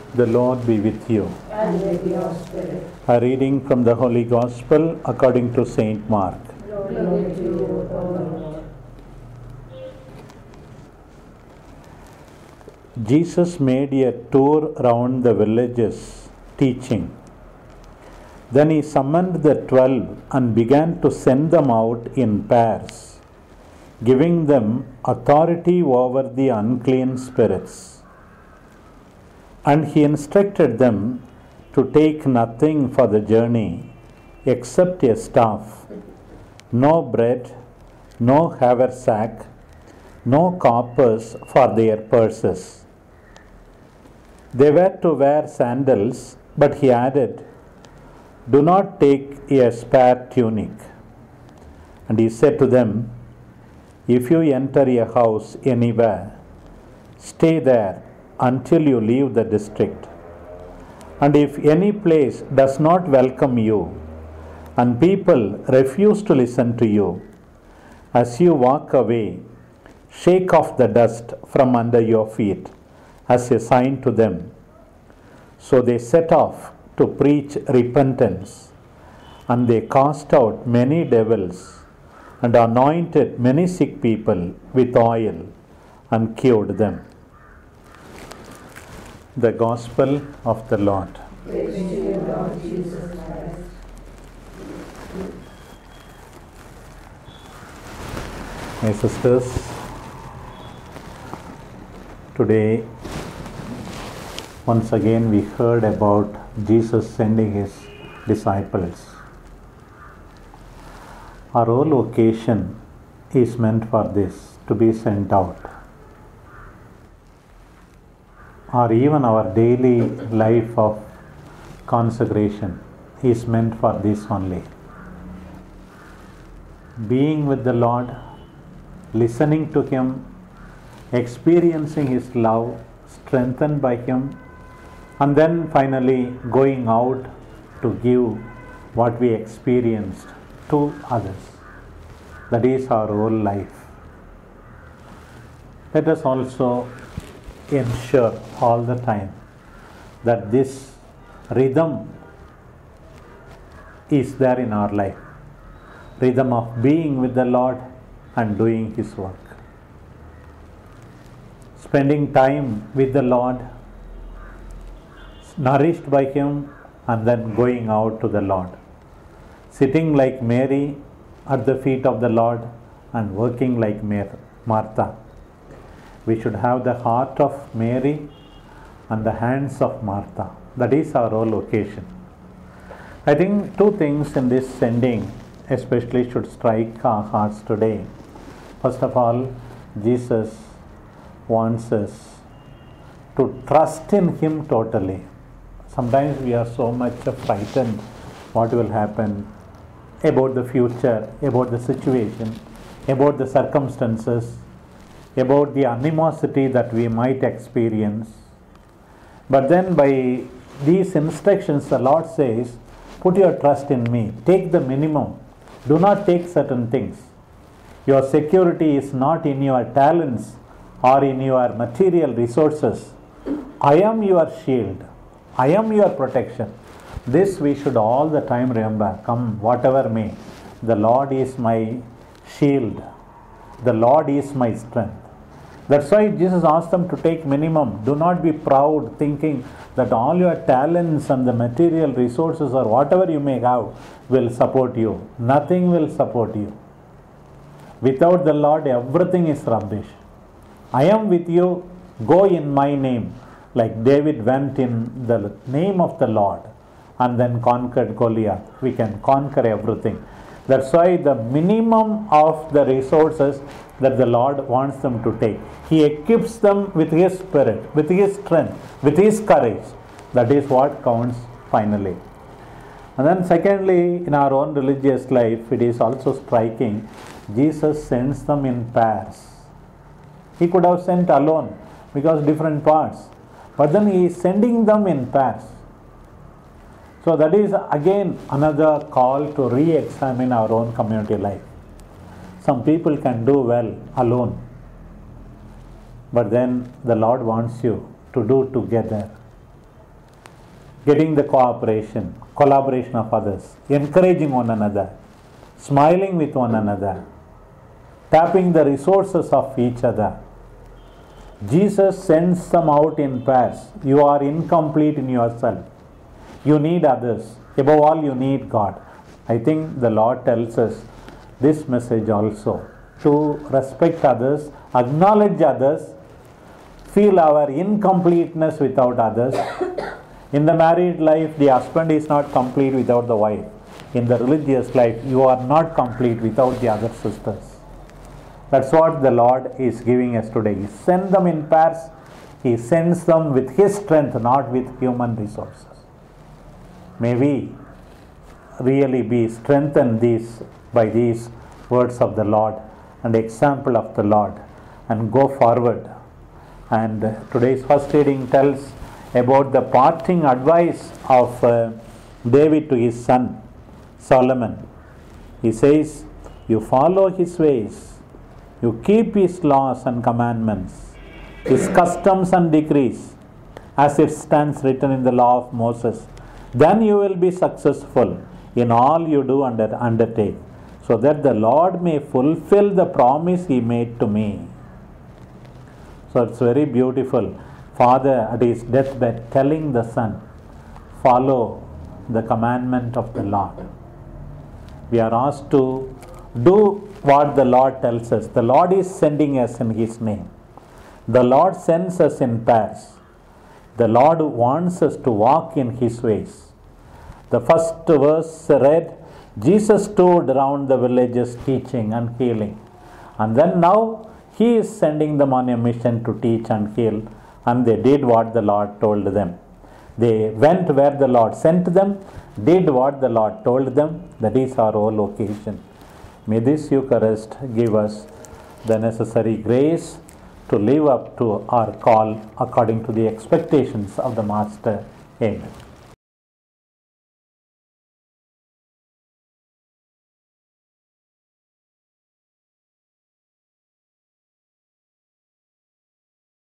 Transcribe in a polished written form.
The Lord be with you. And with your spirit. A reading from the Holy Gospel according to Saint Mark. Glory to you, O Lord. Jesus made a tour round the villages, teaching. Then he summoned the 12 and began to send them out in pairs, giving them authority over the unclean spirits. And he instructed them to take nothing for the journey except a staff, no bread, no haversack, no coppers for their purses. They were to wear sandals, but he added, "Do not take a spare tunic." And he said to them, "If you enter a house anywhere, stay there until you leave the district. And if any place does not welcome you, and people refuse to listen to you, as you walk away, shake off the dust from under your feet as a sign to them." So they set off to preach repentance, and they cast out many devils and anointed many sick people with oil and cured them. The Gospel of the Lord. Praise to you, Lord Jesus Christ. My sisters, today once again we heard about Jesus sending his disciples. Our whole occasion is meant for this, to be sent out. Or even our daily life of consecration is meant for this only. Being with the Lord, listening to him, experiencing his love, strengthened by him, and then finally going out to give what we experienced to others. That is our whole life. Let us also ensure all the time that this rhythm is there in our life. Rhythm of being with the Lord and doing his work. Spending time with the Lord, nourished by him, and then going out to the Lord. Sitting like Mary at the feet of the Lord and working like Martha. We should have the heart of Mary and the hands of Martha. That is our whole occasion. I think two things in this sending especially should strike our hearts today. First of all, Jesus wants us to trust in him totally. Sometimes we are so much frightened what will happen, about the future, about the situation, about the circumstances, about the animosity that we might experience. But then by these instructions, the Lord says, put your trust in me. Take the minimum. Do not take certain things. Your security is not in your talents or in your material resources. I am your shield. I am your protection. This we should all the time remember. Come whatever may. The Lord is my shield. The Lord is my strength. That's why Jesus asked them to take minimum. Do not be proud thinking that all your talents and the material resources or whatever you may have will support you. Nothing will support you. Without the Lord, everything is rubbish. I am with you. Go in my name. Like David went in the name of the Lord and then conquered Goliath. We can conquer everything. That's why the minimum of the resources that the Lord wants them to take. He equips them with his spirit, with his strength, with his courage. That is what counts finally. And then secondly, in our own religious life, it is also striking. Jesus sends them in pairs. He could have sent alone because different parts. But then he is sending them in pairs. So that is again another call to re-examine our own community life. Some people can do well alone. But then the Lord wants you to do together. getting the cooperation, collaboration of others, encouraging one another, smiling with one another, tapping the resources of each other. Jesus sends them out in pairs. You are incomplete in yourself. You need others. Above all, you need God. I think the Lord tells us this message also, to respect others, acknowledge others, feel our incompleteness without others. In the married life, the husband is not complete without the wife. In the religious life, you are not complete without the other sisters. That's what the Lord is giving us today. He sends them in pairs. He sends them with His strength, not with human resources. May we really be strengthened by these words of the Lord and example of the Lord, and go forward. And today's first reading tells about the parting advice of David to his son Solomon. He says, you follow his ways, you keep his laws and commandments, his customs and decrees, as it stands written in the law of Moses. Then you will be successful in all you do and undertake, so that the Lord may fulfill the promise He made to me. So it's very beautiful. Father at his deathbed telling the son, follow the commandment of the Lord. We are asked to do what the Lord tells us. The Lord is sending us in His name. The Lord sends us in pairs. The Lord wants us to walk in His ways. The first verse read, Jesus stood around the villages teaching and healing. And then now He is sending them on a mission to teach and heal. And they did what the Lord told them. They went where the Lord sent them, did what the Lord told them. That is our whole occasion. May this Eucharist give us the necessary grace to live up to our call according to the expectations of the Master. Amen.